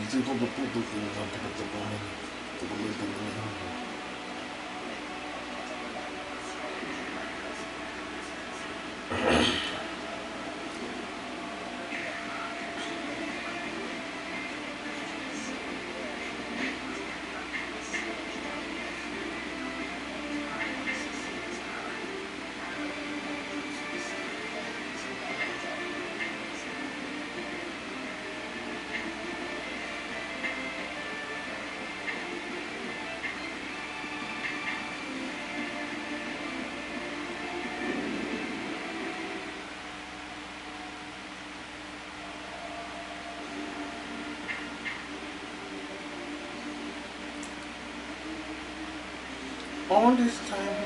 On this time,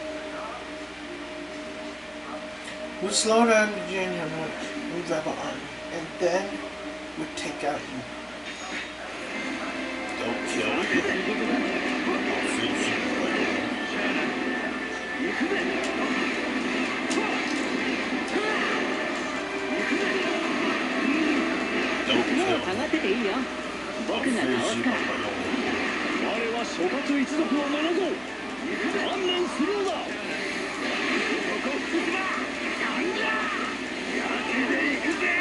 we slow down the junior much, we grab an army, and then we take out you. Don't kill you. I'll finish you. Don't kill you. I'll finish you. 我は諸葛一族を名乗ぞ。観念するのだ。ここ福島、なんじゃ。ガチで行くぜ。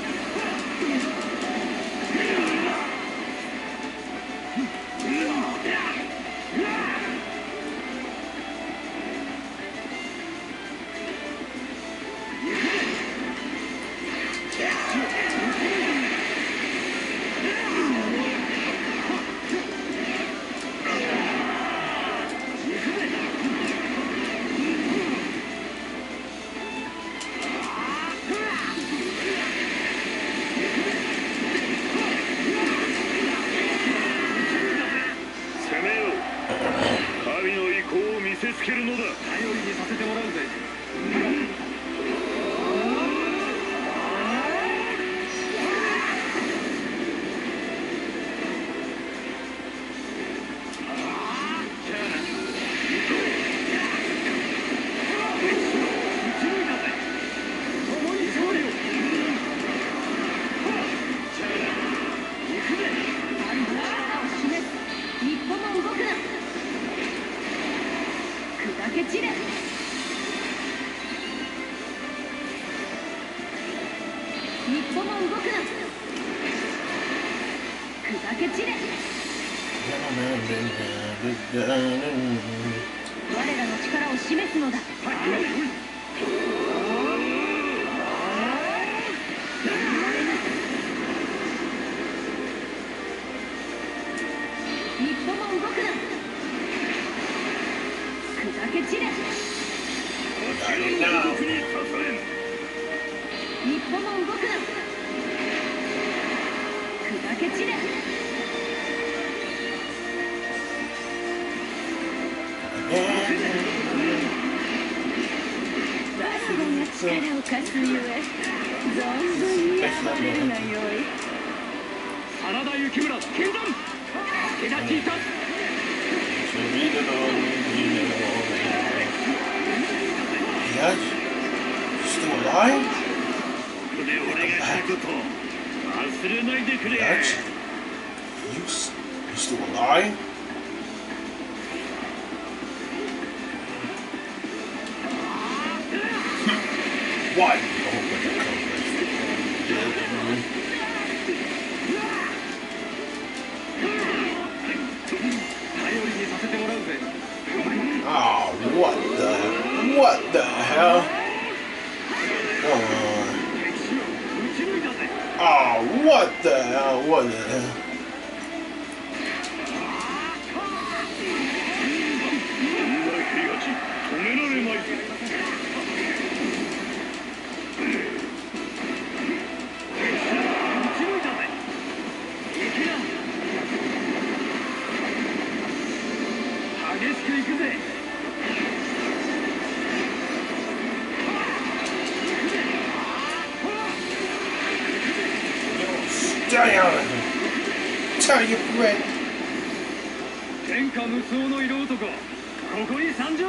天下無双の色男、ここに参上。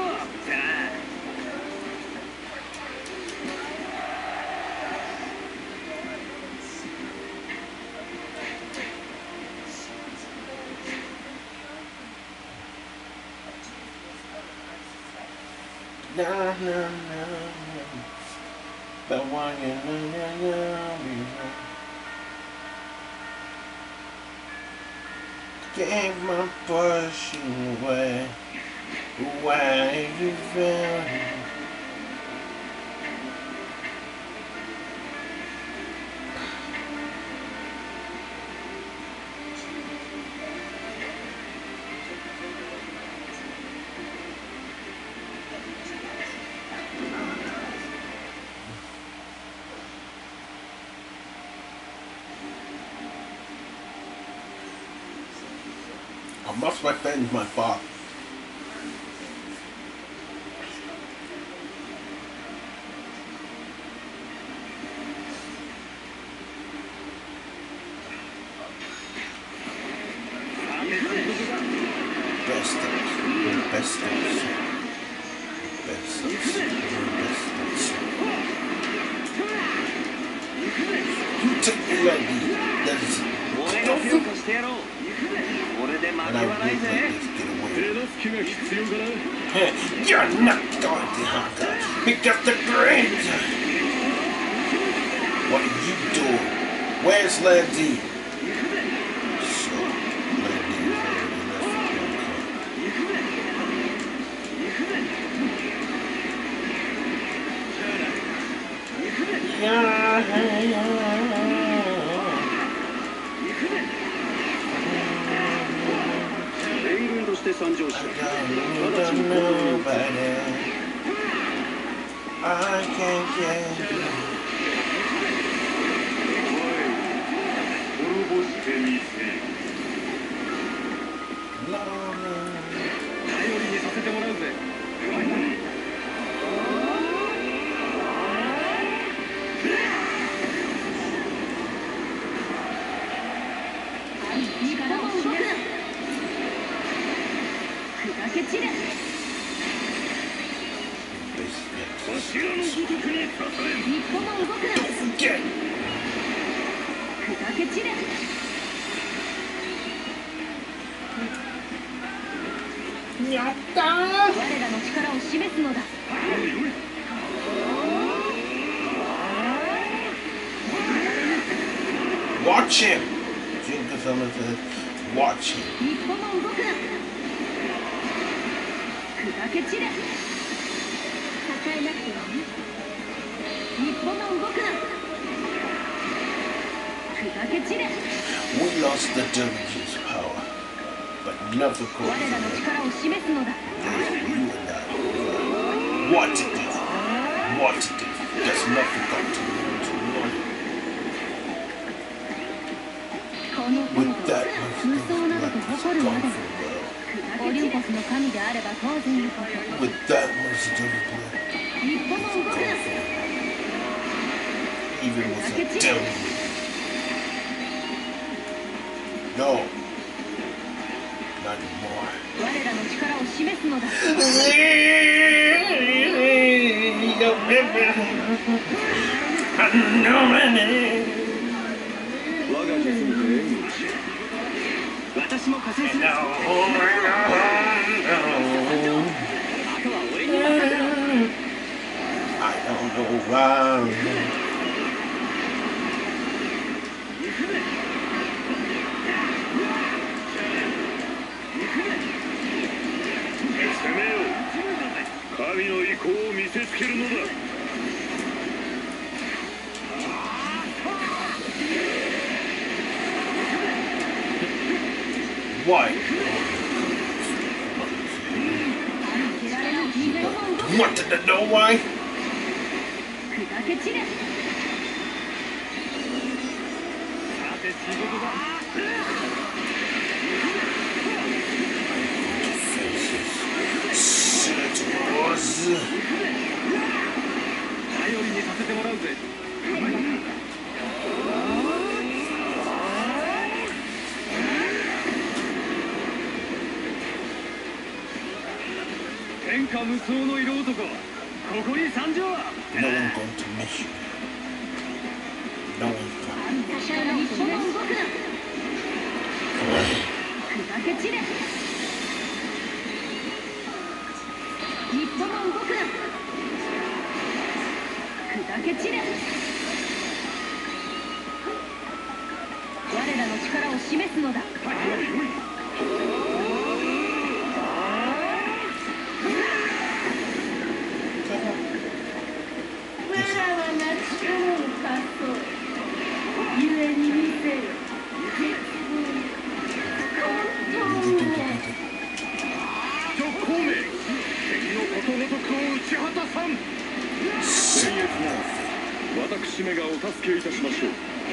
Na na na na. But why na na na. Gave my pushing away. Why you fell? I must revenge my father. You took me like that is and I will let this get away. You're not going to hunger because the brains. What are you doing? Where's Landy? So, Landy is I can't get you. Watch him! Watch him. We lost the Dervich's power, but never could. You and I. What to do? What to do? There's nothing got to do. With that, with that much blood, even with a devil. No, not anymore. I don't know why. Why? Wanted to know why? 無双の色男、ここに参上。 No one going to miss you. No one going. 一歩も動くな。砕け散れ。我らの力を示すのだ。我らはな力を貸そう。故に見せよ。 直孔明、敵のことごとくを打ち果たさん。僭越な私めがお助けいたしましょう。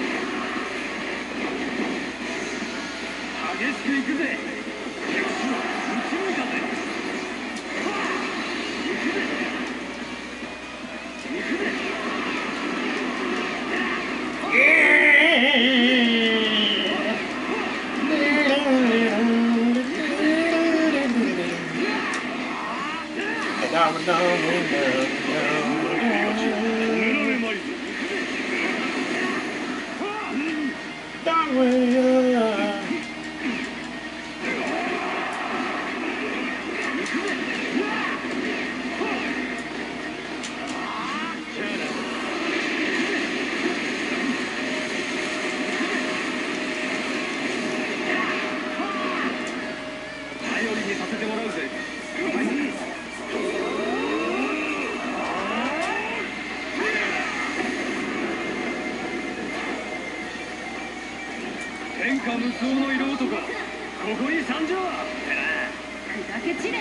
激しくいくぜ。敵士は打ち抜いたぜ。行くぜ。行くぜ。天下無双の色男、ここに参上。 砕け散れ。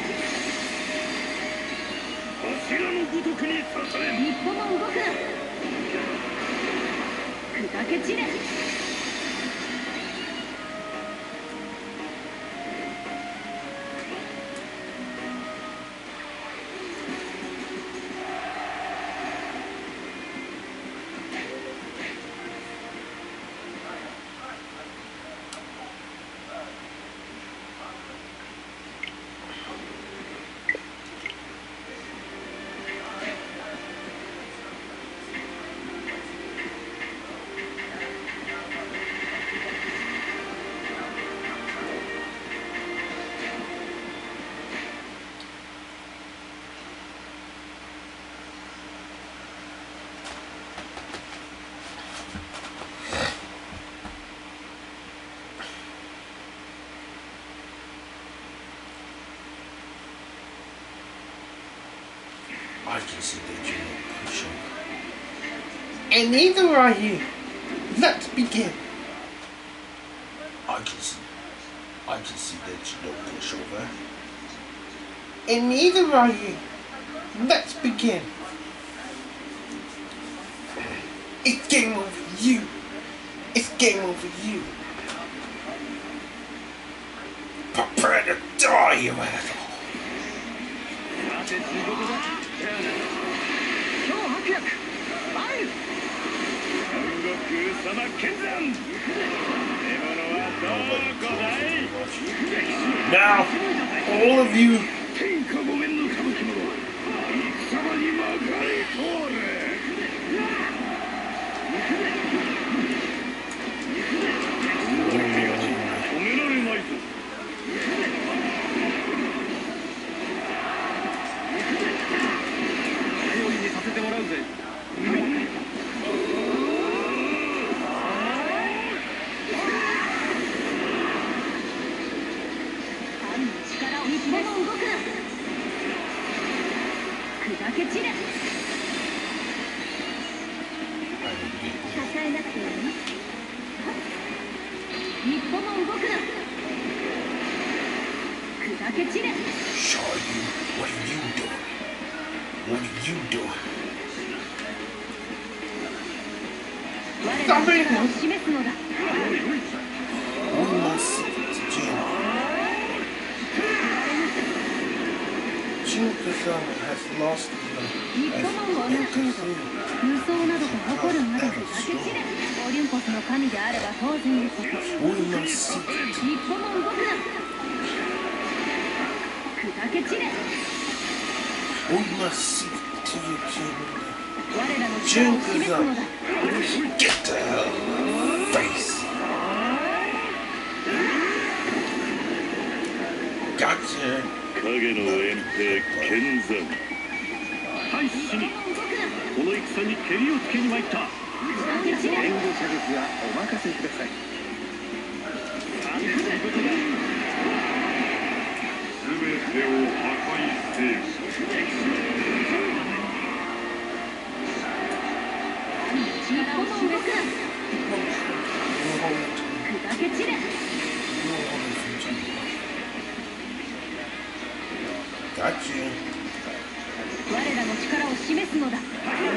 柱のごとくに刺され。 一歩も動くな。砕け散れ。 I can see that you're not pushing. And neither are you. Let's begin. I can see that you don't push over. And neither are you. Let's begin. It's game over you. It's game over you. Prepare to die, you asshole. さて仕事だ。超迫力。参る。三国様見参。獲物はどこだい。 Now, all of you. 天下御免の歌舞伎者。戦場にまかり通れ。止められないぞ。頼りにさせてもらうぜ。 神の力を一歩も動くな。砕け散れ。支えなくていい。一歩も動くな。砕け散れ。 Show you. What are you doing? What are you doing? 我らの力を示すのだ。 We must sit to Jin. Jin-Kazama has lost his 日本をなせよと無双などと誇るまで砕け散れ。オリンポスの神であれば当然のこと。 We must sit 一歩も動くな。砕け散れ。 We must sit to your Jin. 我らの力を示すのだ。 Get the hell out of my face. Gotcha. 影の遠兵剣山。 大使にこの戦にけりをつけに参った。援護射撃はお任せください。なんてことだ。 全てを破壊せよ。 力を示す。砕け散れ。我らの力を示すのだ。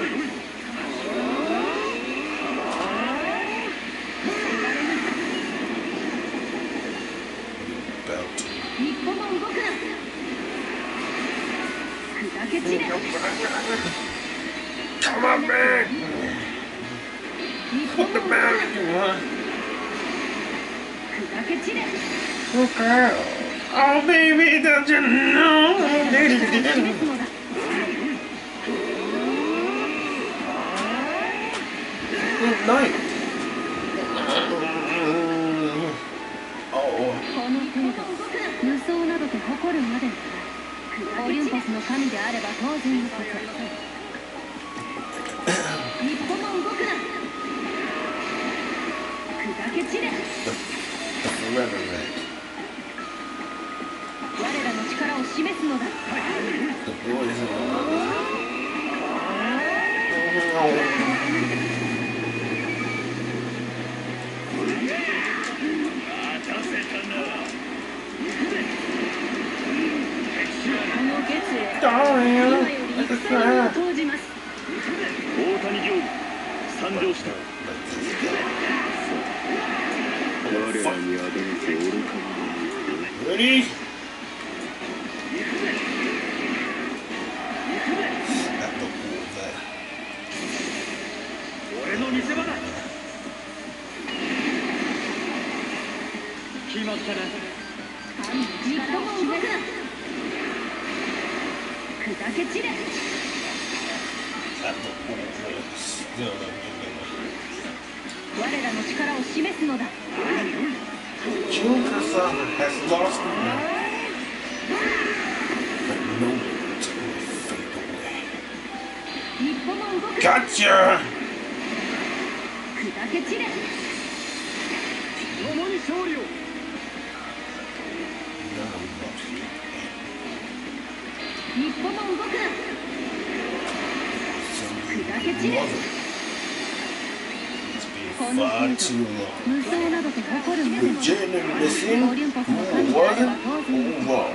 一歩も動くな。砕け散れ。 Come on, man! 一歩も Put the 動くな。 mountain you want. 砕け散れ。 Okay. Oh, baby, don't you know? 示すのだ。 Good night. Oh. この程度、無双などと誇るまでもな。オリンポスの神であれば当然のこと。一歩も動くな。砕け散れ。 The forever red. 我らの力を示すのだ。 The boys in the この決意、 Darling, 今より戦にを投じます。 大谷行参上した。我らに宿らせ愚か者。 ready? At the wall there. 俺の見せ場だ。決まったな。 一歩も動くな。砕け散れ。 At the wall there. Still not giving 我らの力を示すのだ。 Jun-Kasa has lost the war. But no one will fade away. 一歩も動くな。 Gotcha! 砕け散れ。 共に勝利を。 None of them lost it. 一歩も動くな。 Some 砕け散れ。 mother. It's been この far 程 too 度、 long. 無双などと誇るまでも Virginia missing? オリンポスの Who 神であれば wasn't? 当然 Who was?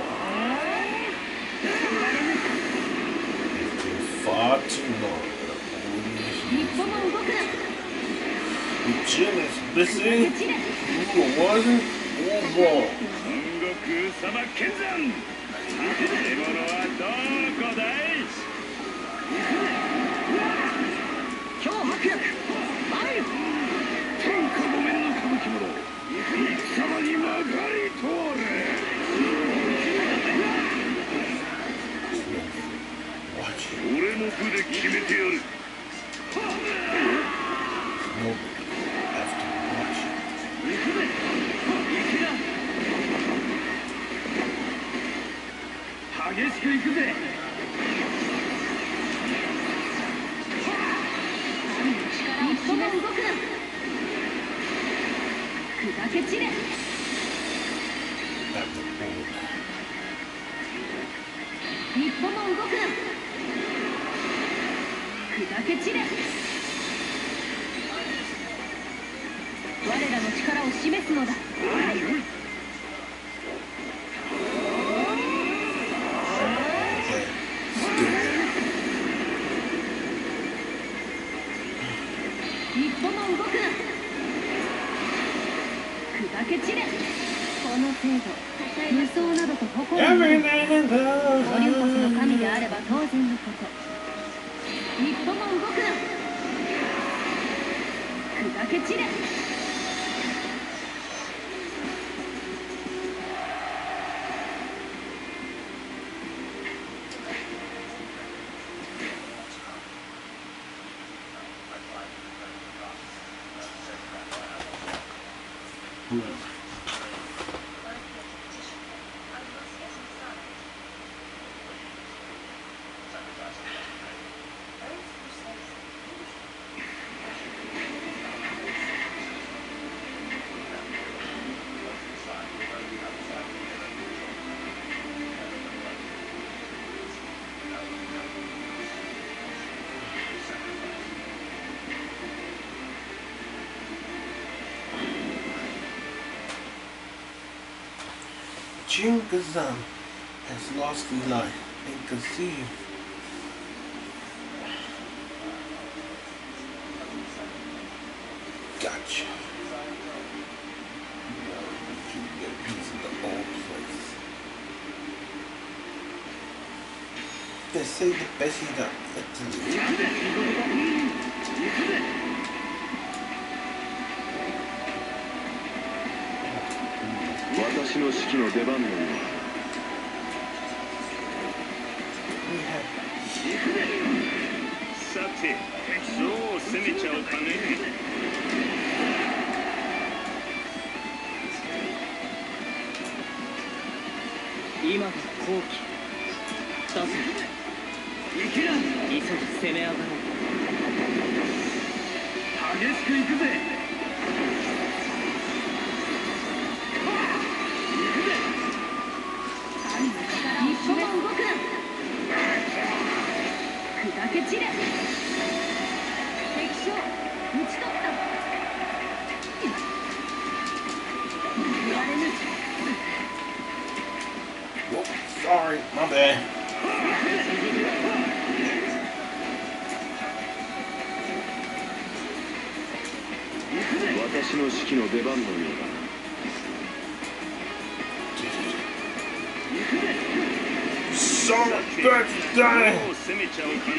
It's been far too long. 一歩も動くな。 Virginia's 砕 missing? け散れ。 Who wasn't? Who was? 孫悟空様剣山。獲物はどこだい。 今日白薬。参る。天下ごめんの歌舞伎者。戦場にまかり通れ。 Watch it. 俺の部で決めてやる。 Nobody have to watch it. 激しく行くぜ。 一歩も動くな。砕け散れ。 At the wall. 一歩も動くな。砕け散れ。我らの力を示すのだ。 Okay. Still there. 一歩も動くな。砕け散れ。この程度、無双などと誇るまでも Everything in オリンポスの the 神であれば当然のこと。一歩も動くな。砕け散れ。 Boom. Jun Kazan has lost his life and conceived. Gotcha. You get a piece of the old place. They say the best is not Italy. 私の指揮の出番のようさて、どう攻めちゃおうかね。 今が好機だぞ。行けな、急ぎ攻め上がろう。 激しく行くぜ。 一歩も動くな。砕け散れ。敵将討ち取った。言われぬ。 Whoop, sorry, my bad. 私の指揮の出番のようだ。 Son of a bitch, dang! どう攻めちゃおうかね。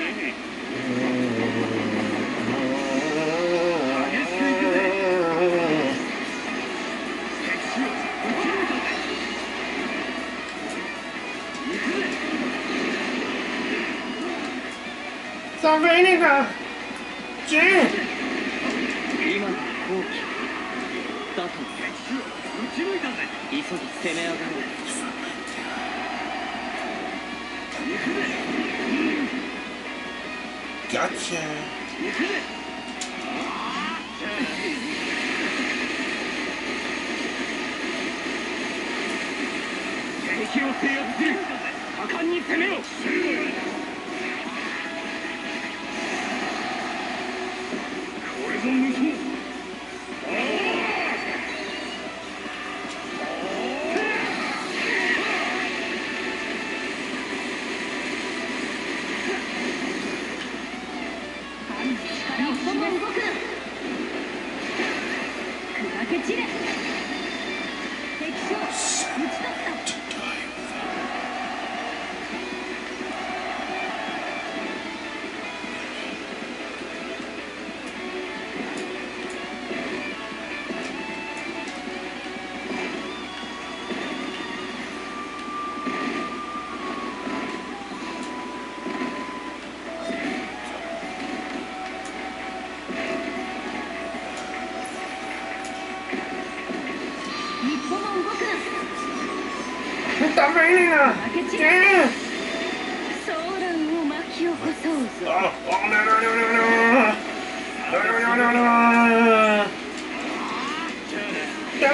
Sabrina! Jin! 今が好機だと。急ぎ攻め上がろう。 Gotcha. 敵を制圧する。果敢に攻めろ。これぞ無双。 Sabrina! Jin! 騒乱を巻き起こそうぞ。 Oh, no, no, no, no, no! No, no, no, no, no! No!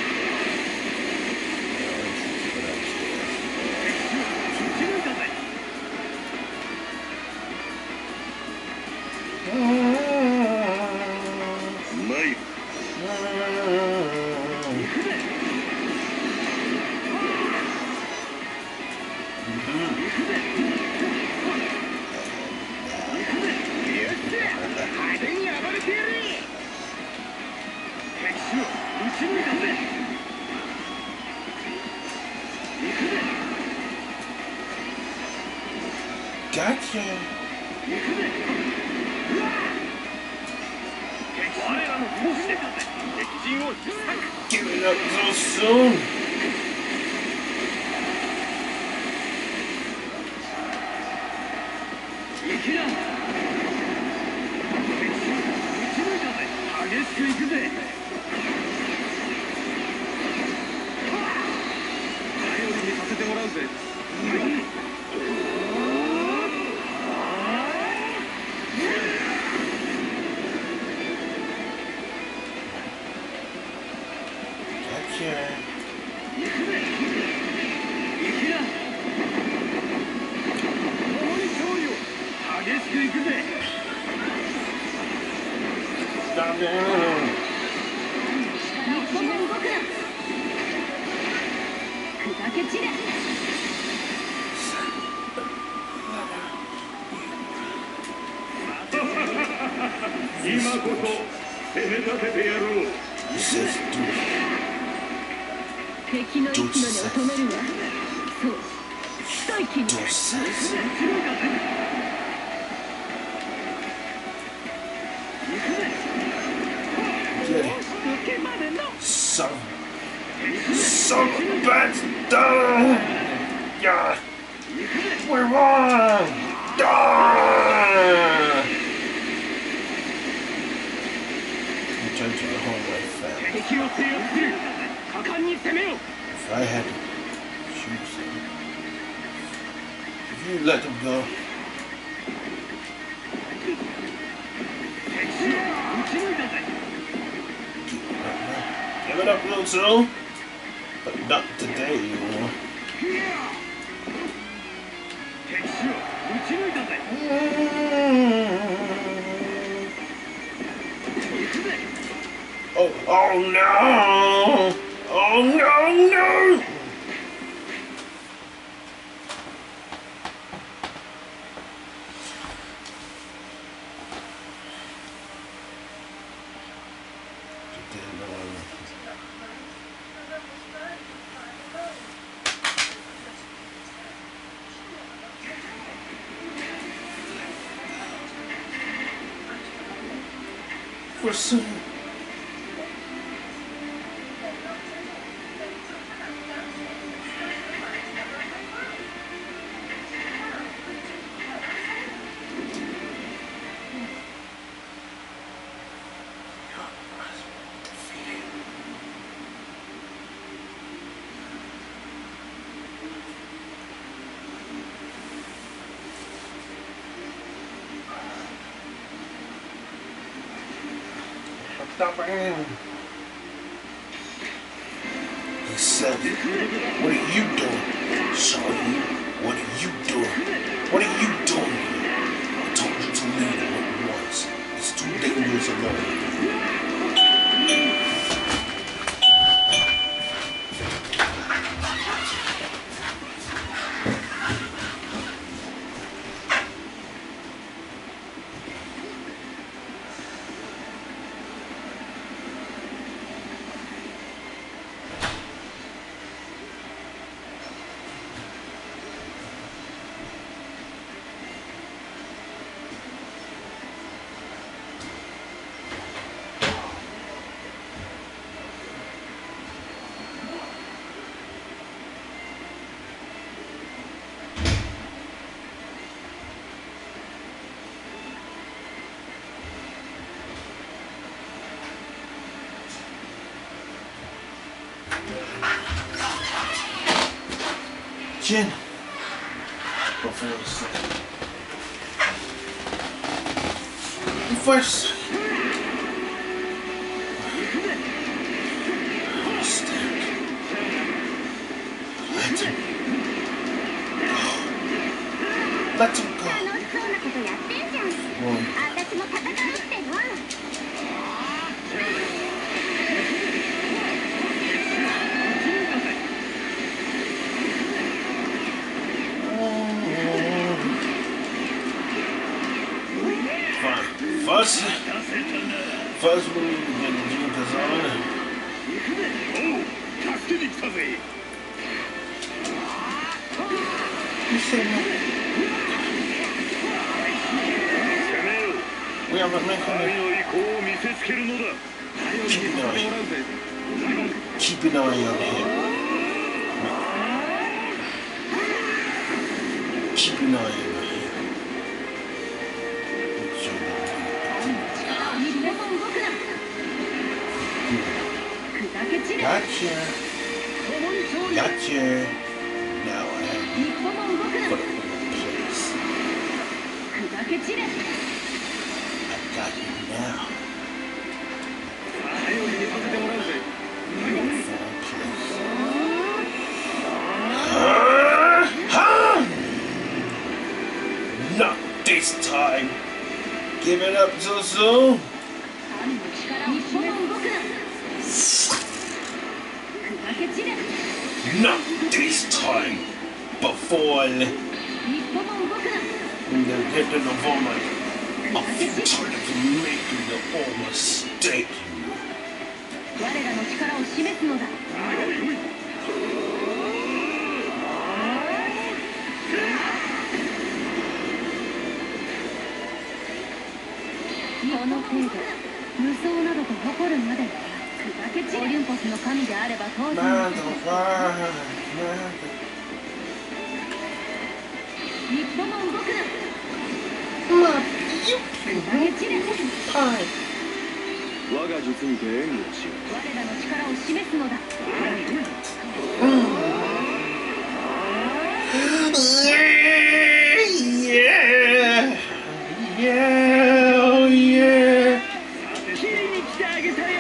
Gotcha. Give it up so soon. Stop it. け散れ。 今こそ攻め立ててやろう。 He says, 敵の息の根を止めるわ。そう一息に。 do says. Get it. Son of a bastard! Yeah. We won! Ah! I'm judging the whole way fast. 敵を制圧する。果敢に攻めよ。 If I had to choose him, if you let him go, 敵を撃ち抜いたぜ。 give it up, little soon. But not today, you know. 敵を撃ち抜いたぜ。 Oh, oh no! Oh no, no! For some. He said, what are you doing? Saw you. What are you doing? What are you doing here? I told you to leave it once. It's too dangerous alone. Jin. Before the second. First. Let him go. Let him go. 楽しそうなことやってんじゃん。 One. 私も戦うってば。 First we need to get the Junkers on. おう、助けに来たぜ。 You said no. 攻めよ。 We haven't mentioned 神 it. の意向を見せつけるのだ。頼りにしてもらうぜ。 Keep an eye on him. Keep an eye on him. Make sure that 一歩も動くな。砕け散れ。 Gotcha. 共に勝利。 Gotcha. Now I have 一歩も動くな。 put him in place. 砕け散れ。 I got him now. 頼りにさせてもらうぜ。 Full place. Not this time. Give it up, Zuzu. 神の力を一歩も動くな。砕け散れ。 No. this time before when they get to the vomit. I'm tired of making the old mistake. 我らの力を示すのだ。この程度、無双などと誇るまで。オリンポスの神であれば当然のこと。一歩も動くな。 我が術にて援護しよう。 我らの力を示すのだ。 切りに来てあげたよ。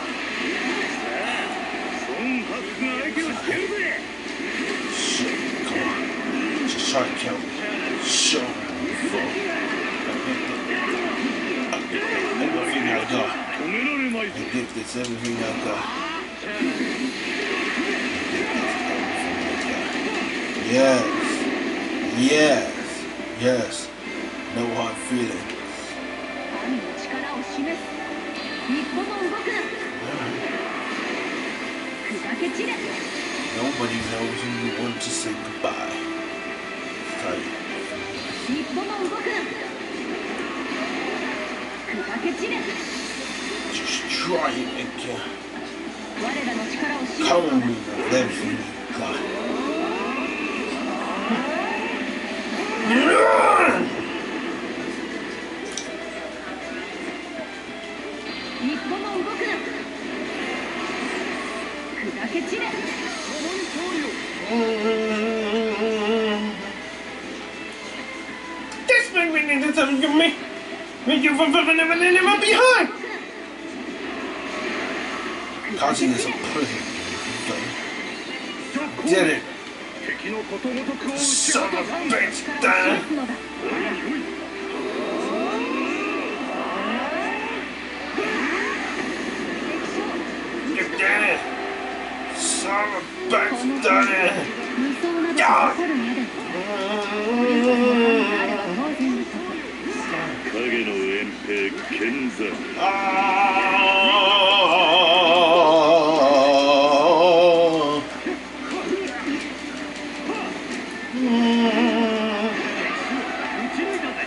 孫博が相手をしてるぜ。 Come on. Just try to kill me. Show me. Everything I got. 止められまいぞ。 I give this everything I got. Yes. Yes. Yes. No hard feelings. 神の力を示す。一歩も動くな。砕け散れ。 Nobody knows when you want to say goodbye. Sorry. 一歩も動くな。砕け散れ。 Just try it again. 我らの力を示す Come の on だ。 me with everything you got. Run! 一歩も動くな。砕け散れ。 This man really did something to me. When you never behind. Causing is a prison. Did it. 敵のことごとくを打ち Son 果た of す a ん bitch. 力を示すのだ。 You did it. Son of a こ bitch. の Done 無双などと誇るまで。オリンポスの神であれば当然のこと。 影の遠兵剣山 it. 打ち抜いたぜ。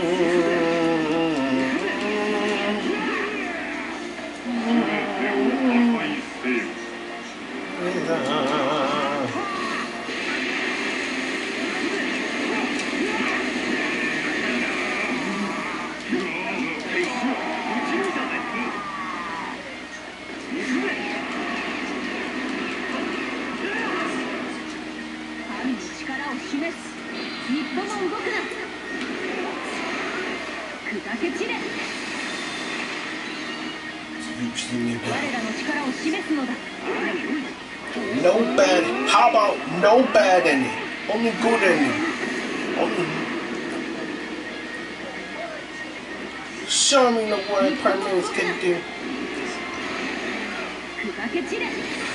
神の力を示す。一歩も動くな。砕け散れ。 我らの力を示すのだ。 No bad. How about no bad ending? Only good ending. Only. Show me the word Prime Minister can do. 砕け散れ。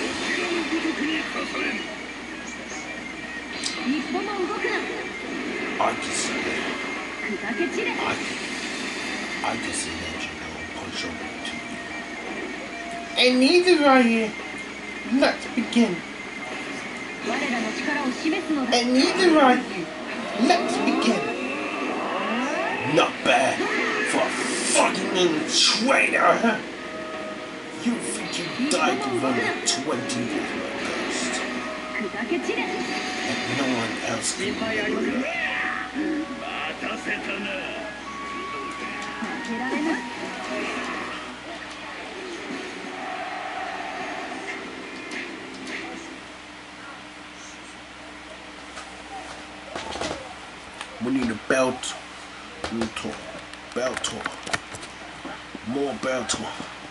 一歩も動くな。 I can see it. 砕け散れ。 I can see that you know punch over to you. And neither are you. Let's begin. 我らの力を示すのだ。 And neither are you. Let's begin. Not bad for a fucking traitor, huh? You think you died of only 20 years, my ghost. 砕け散れ。 And no one else can remember. 待たせたな。 負けられぬ。 We need a belt. We'll talk. Belt talk. More belt talk.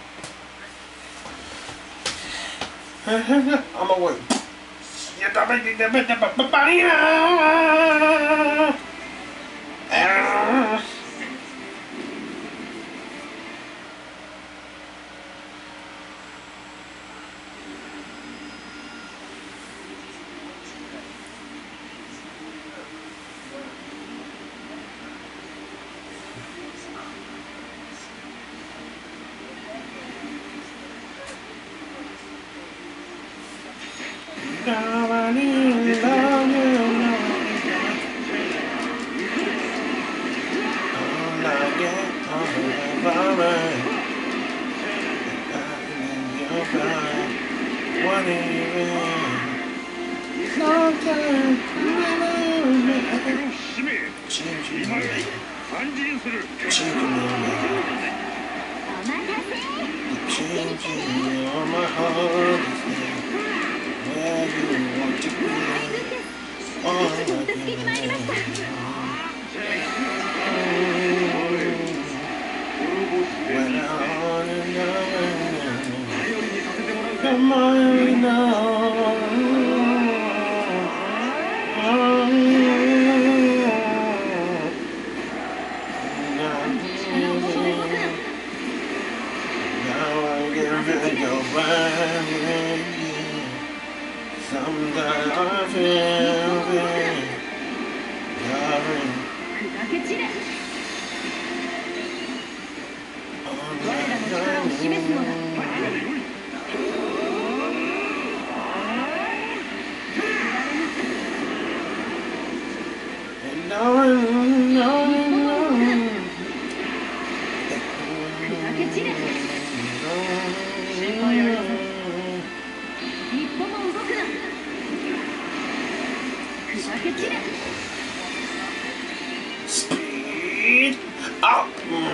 I'm away. Speed up.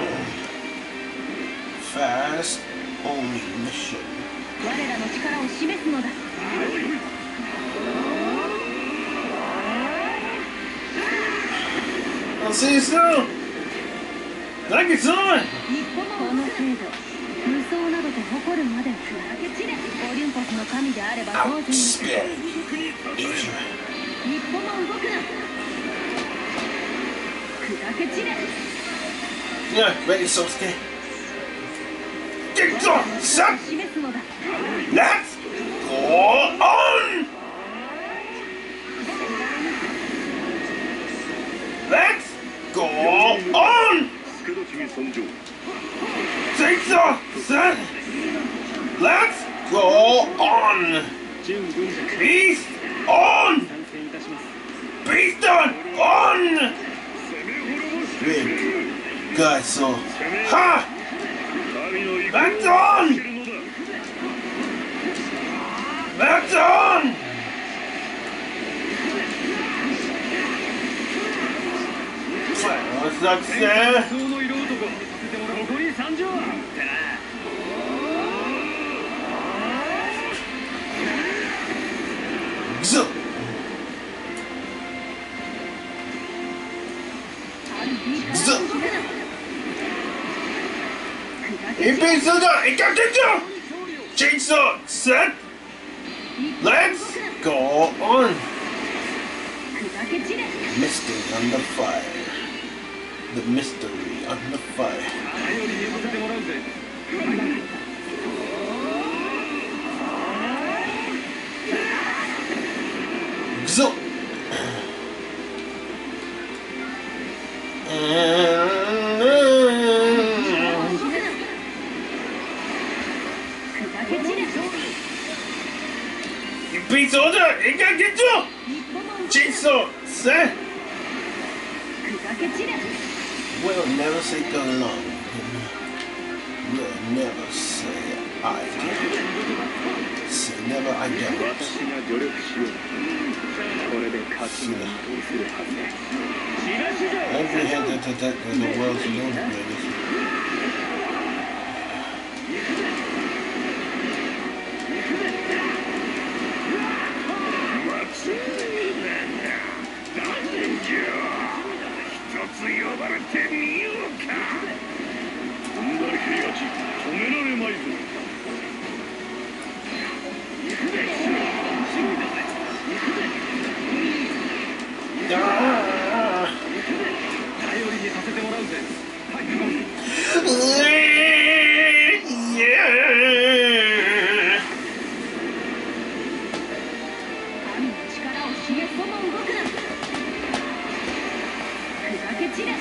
Fast only mission. 我らの力を示すのだ。 I'll see you soon. Thank you so much. この程度、無双などと誇るまでオリンポスの神であれば当然。 Outspin. 一歩も動くな。砕け散れ。 Yeah, ready, Sosuke. Get on, son. 示すのだ。 Let's go on. Let's go on. Take the son. Let's go on. 準軍弱 Beast on. 参戦いたします。 Beast on. Big guy, so ha. That's on. That's on. What's up, sir? 理想の色男にさせてもらう。残り3畳ってな。 So, so. Impede soldier, Incantation! Chainsaw, set! Let's go on! Mystery under fire. The mystery under fire. 頼りにさせてもらうぜ。 So. Impede soldier, Incantation! Chainsaw, set! We'll never say go long. We'll never say I don't. Say never I don't. 私が努力しよう。これで勝ちが見通せるはずだ。東じゃ。 Every head that attack is the world's known greatest. Ah! 頼りにさせてもらうぜ。 Yeah! 神の力を示すも動くな。砕け散れ。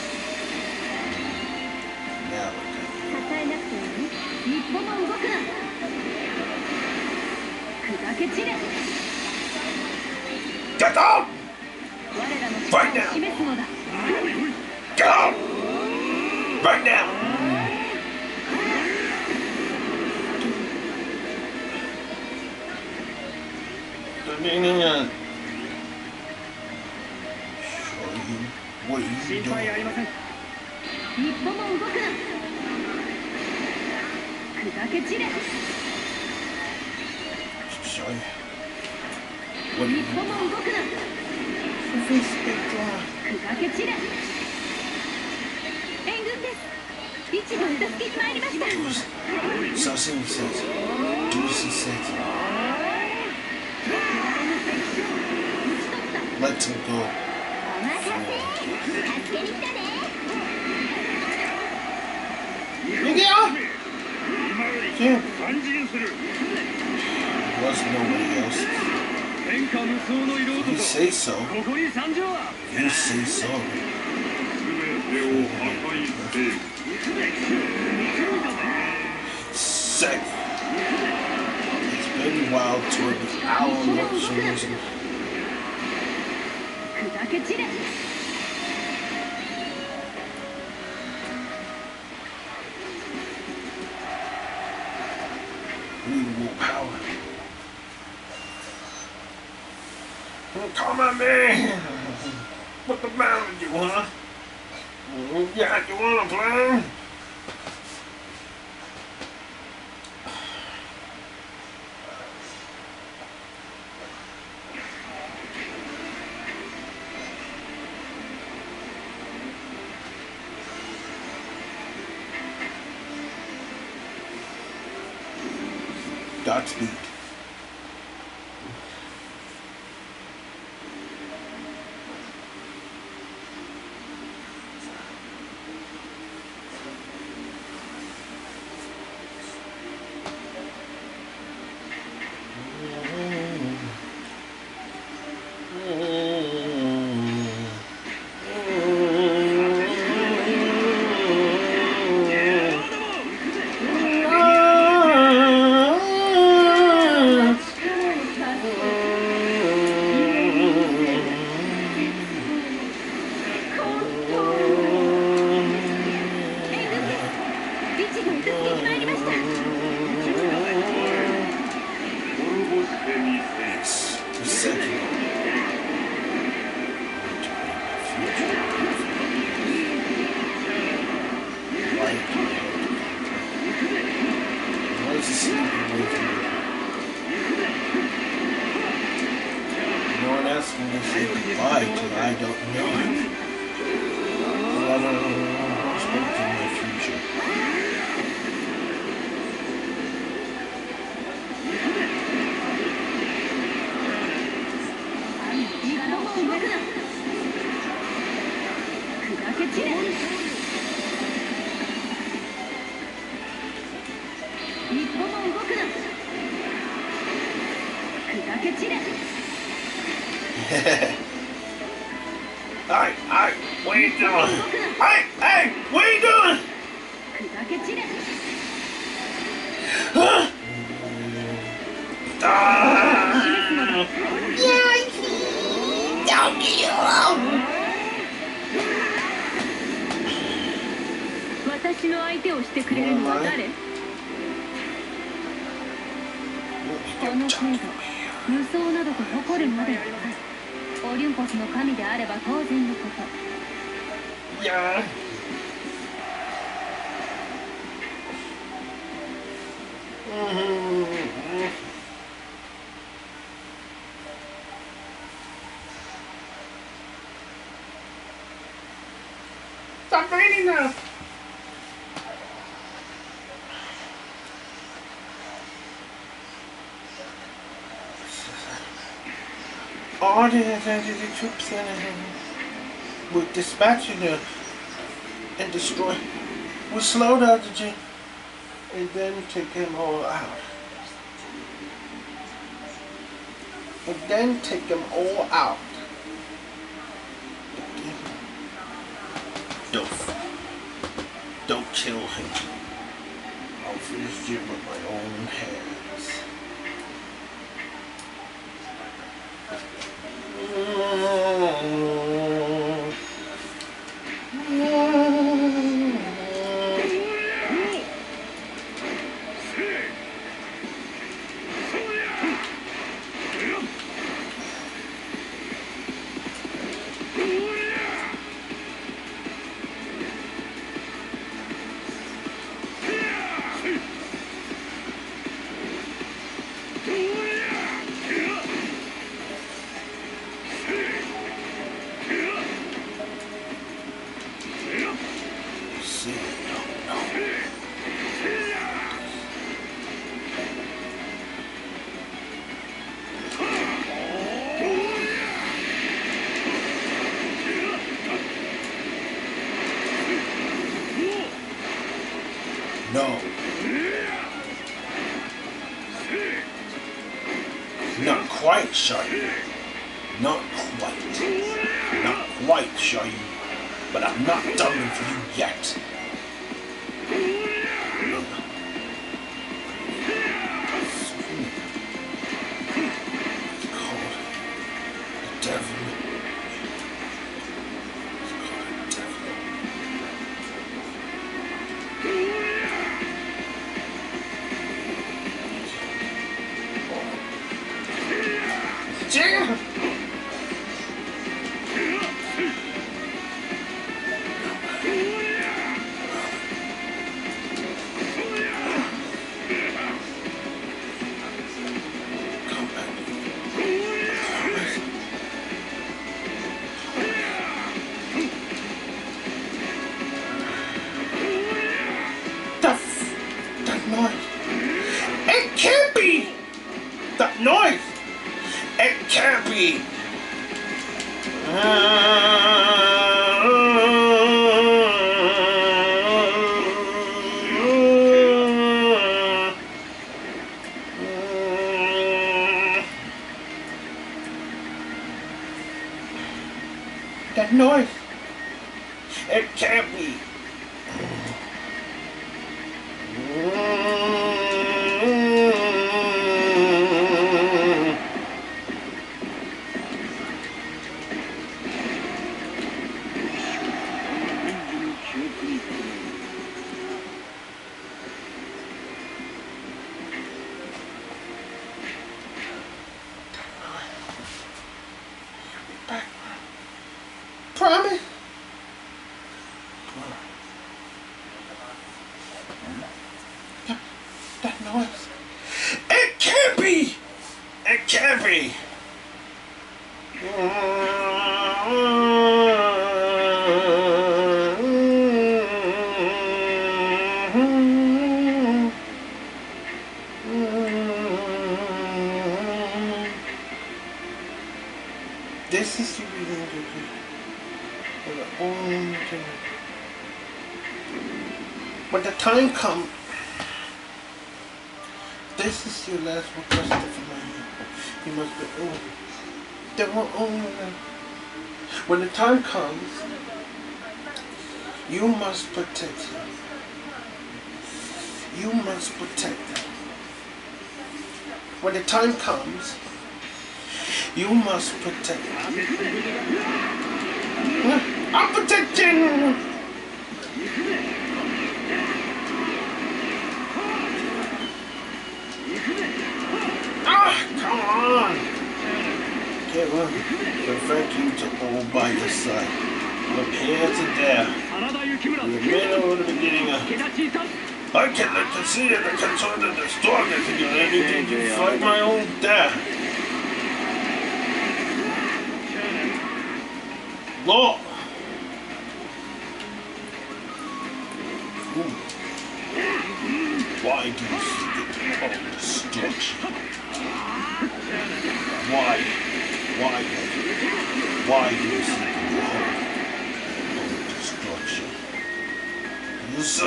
Now 支えなくていい。一歩も動くな。砕け散れ。 Get up! 我らの力を示すのだ。 Get up! Right now! What are you 心配あ doing? りません。 一歩も動くな。砕け散れ。 Sorry. What are 一 you 歩も動くな。 doing? 砕け散れ。援軍です。一同お助けに参りました。 Something says, do as he says. Let him go. お任せ。助けに来たね。 肝心する Was nobody else. 天下無双の色 You 男 say so. ここに参上。 You say so. 全てを破壊せよ Sick. It's been wild toward the hour of Jerusalem. 砕け散れ。 We will power. Come on, man. What the matter, you wanna? Yeah, you wanna play? Godspeed. Goodbye till I don't know it. Whoever spoke in my future. Hey, what are you doing? Hey, what are you doing? Huh? What 私の相手をしてくれるのは誰？この程度、無双などと誇るまではオリュンポスの神であれば当然のこと。 いやStop reading now! All the troops were dispatched and destroy. We slow down the G and then take them all out. And then take them all out. Don't kill him. I'll finish him with my own hands. Not quite, Shayu. Not quite. Not quite, Shayu. But I'm not done with you yet. That noise. It can't be. That noise. It can't be. That noise. It can't be. Promise? That noise. It can't be! It can't be! This is the reason when the time comes, this is your last request for my hand. You must be when the time comes, you must protect him. You must protect him. When the time comes, you must protect him. I'm protecting. Come on! Get one. Thank you to all by your side. Look here to there. We made over the beginning of. I can look to see it. I can turn to the storm. I can do anything to fight my own death. Law. Why do you seek it? Oh, destruction. Why do you seek it? Oh, destruction. You so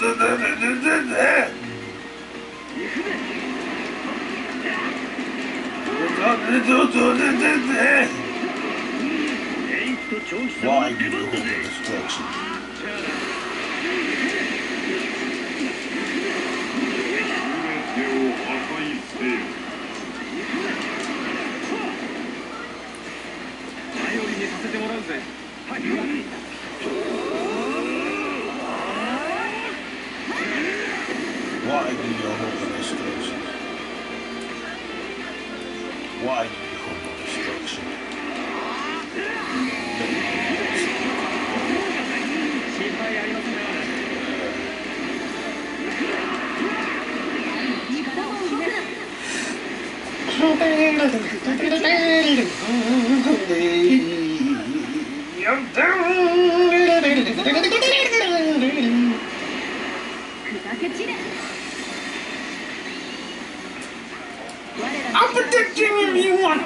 Why do you hold the destruction? Why do you hold the destruction? Why do you hold the destruction? I'm protecting you if you want.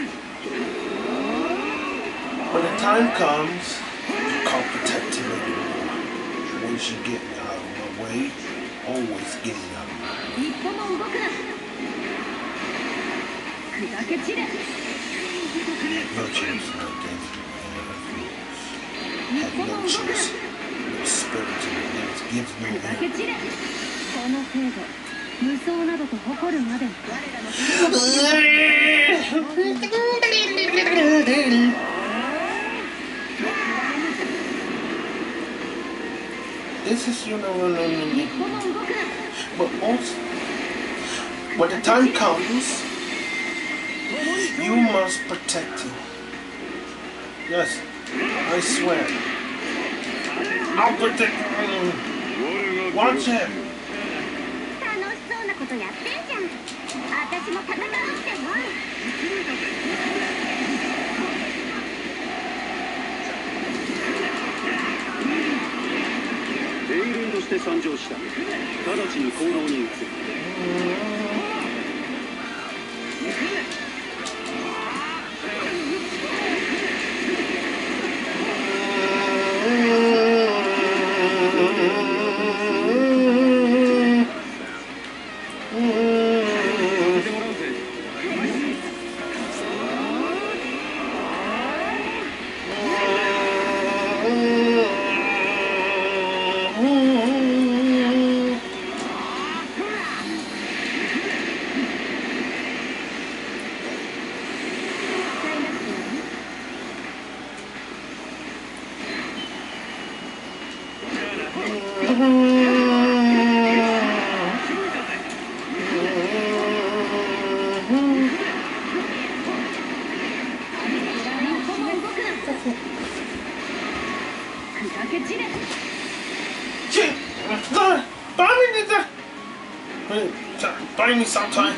When the time comes, you can't protect him anymore. Once you get me out of my way, always get me out of my way. 砕け散れ No chance, no death. Have no choice. No spirit in the hands. Give no 砕 air. け散れこの程度無双などと誇るまでも我らの This is, you know, 一歩も動くな but also, when the time comes, you must protect it. Yes, I swear. I'll protect you. Watch it. 楽しそうなことやってんじゃん私も戦うってよ英軍として参上した。直ちに行動に移る。 Buy me sometime.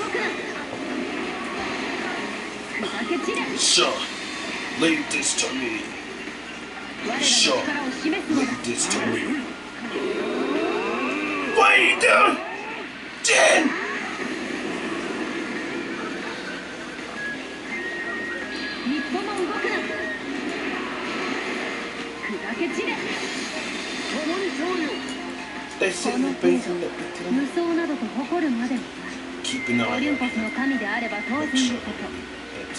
Sure. Leave this to me. Sure. Leave this to me. Wait! Jen! 一歩も動くな砕け散れ They sit in the base and let me tell 無 them. 双などと誇るまでも Keep an オ eye リン on ポスの him. 神であれば当 Make 然 sure のこと it's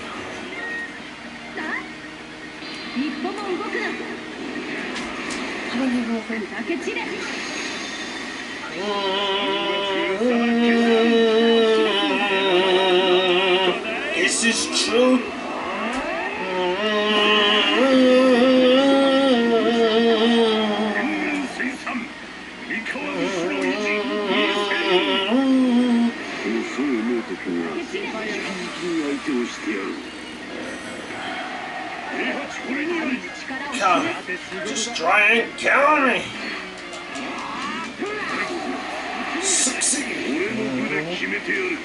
一歩も動くな砕け散れ Is this true? Come, just try and kill me. Succeed. 決めてやる。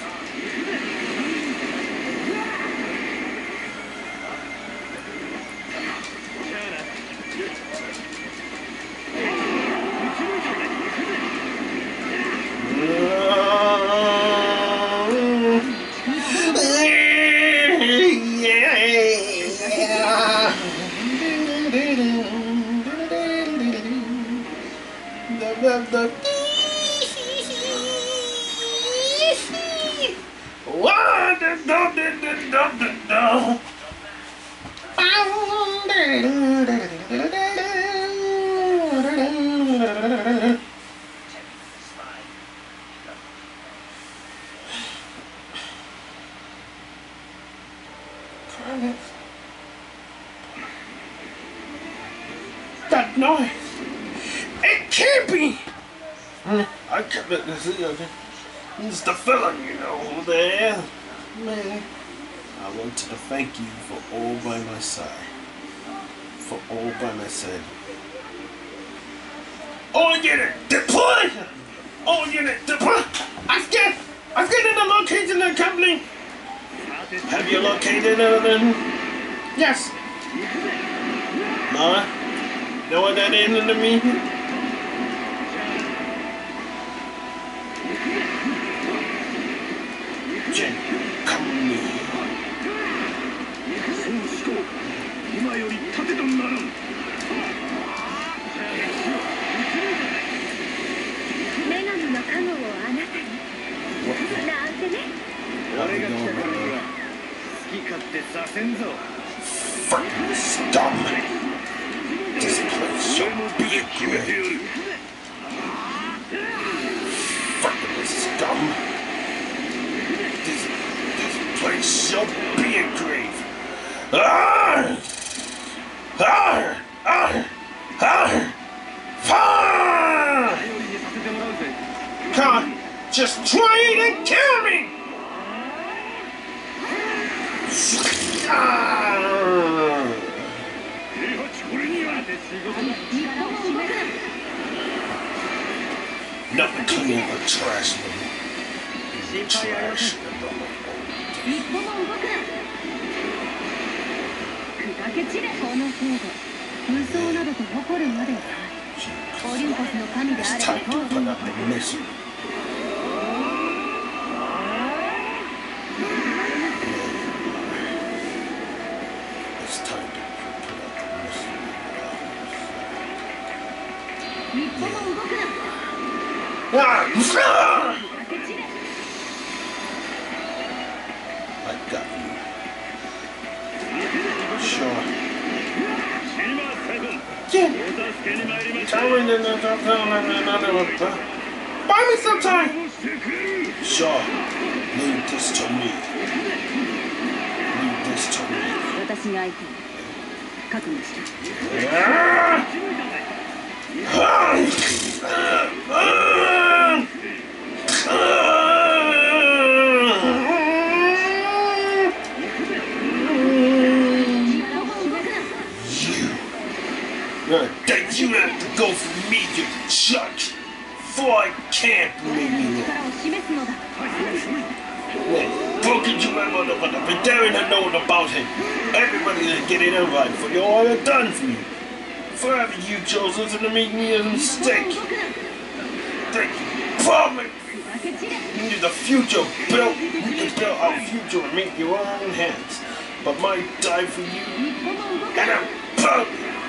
That noise! It can't be! I can't let this in. It's the villain, you know who they are. Man, I wanted to thank you for all by my side. For all by my side. All unit, deploy! All unit, deploy! I've got the location of the company! Have you located them? Yes! No? Know what that is to me? Jen, come with me. そうしろ。今より盾とならん。 女神の加護をあなたになんてね俺が来たからには好き勝手させんぞ。 Fucking scum! This place shall be a grave. Fucking scum! This place shall be a grave. Arr! Arr! Arr! Arr! Arr! Come on, just try to kill me! Nothing clean but trash. Trash. 一歩も動くな。砕け散れ。この程度無双などと誇るまではない。オリンポスの神であれば It's time to 当 put 然の up こと。 the mission. It's time to put up the mission. 一歩も動くな。 Ah! 砕け散れ。 I got you. Sure. Yeah. Tell me buy me some time. Sure. Leave this to me. Leave this to me. 私が相手に覚悟した。 That you have to go for me, you chuck. For I can't believe you. 力を示すのだ。 Well, broken you my motherfucker, but there ain't a note about him. Everybody that get an invite for you all are done for you. Forever you chose to make me a mistake. Thank you. Promise. You're the future built. You can build our future and make your own hands. But might die for you. And I'm proud.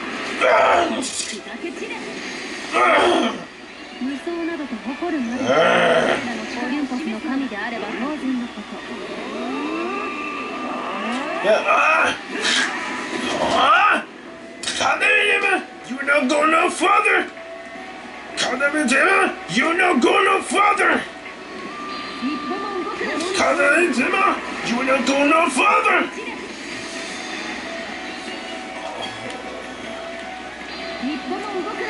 無双などと誇るまでオリンポスの神であれば当然のこと。 You not go no further. You not go no further. You not go no further. 一歩も動くな。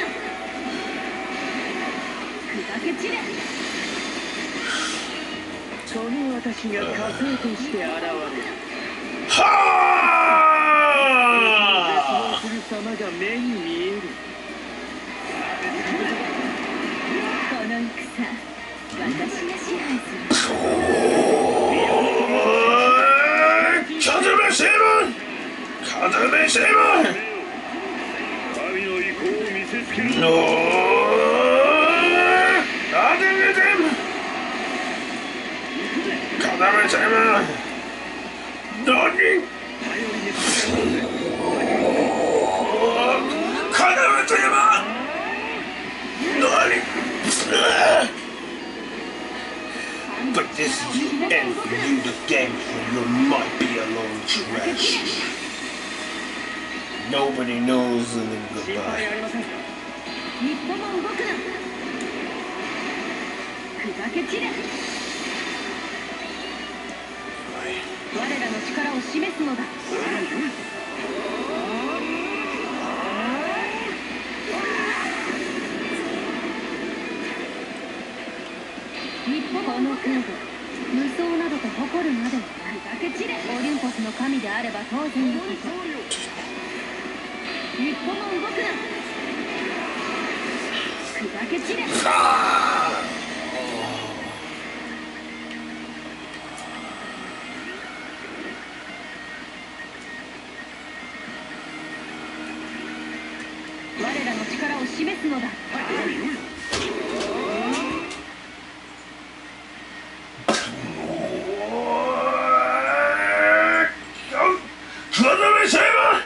砕け散れ。 その私が火星として現れる。 Ha! そうする様が目に見える。 この戦、私が支配する。 Kazame Simon! Kazame Simon! 神の意向を見せつける。 No! Kazame Simon! Kazame Simon! Nani? Kazame Simon! Nani? But this is the end for you, the game, for you might be alone trash. Nobody knows and then 心配あ goodbye. りません。 一歩も動くな。砕け散れ。我らの力を示すのだ。日本この程度無双などと誇るまでは砕け散れ。オリンポスの神であれば当然のこと。一歩も動くな。砕け散れ。 我らの力を示すのだ。 Kazame Simon!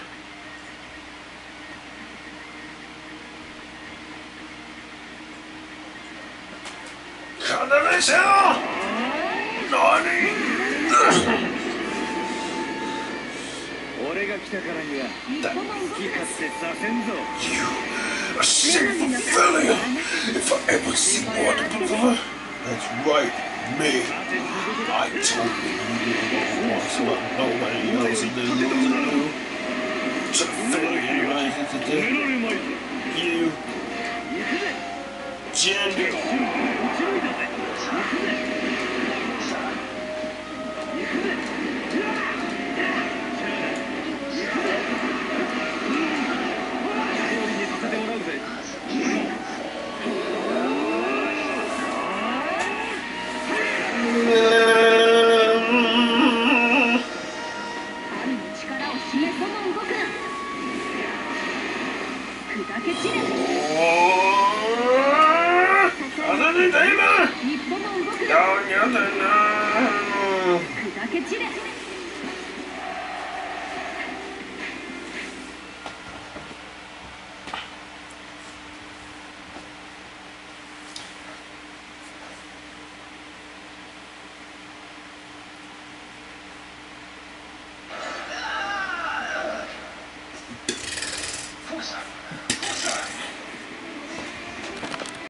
来たからには日本も動好き勝手させんぞ。 You, a shameful failure. If I ever see one before, that's right, me. I told you once, but nobody else in the world. To failure rises today. You, Jen. Down,